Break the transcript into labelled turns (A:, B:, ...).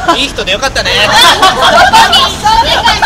A: いい人でよかったね。